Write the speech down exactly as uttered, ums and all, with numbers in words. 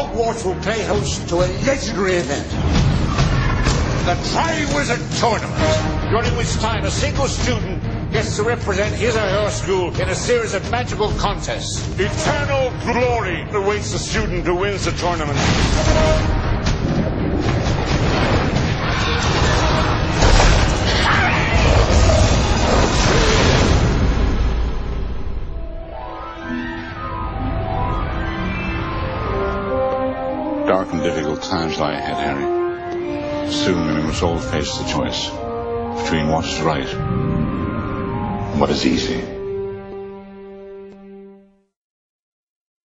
Hogwarts will play host to a legendary event. The Tri-Wizard Tournament, during which time a single student gets to represent his or her school in a series of magical contests. Eternal glory awaits the student who wins the tournament. Dark and difficult times lie ahead, Harry. Soon we must all face the choice between what is right and what is easy.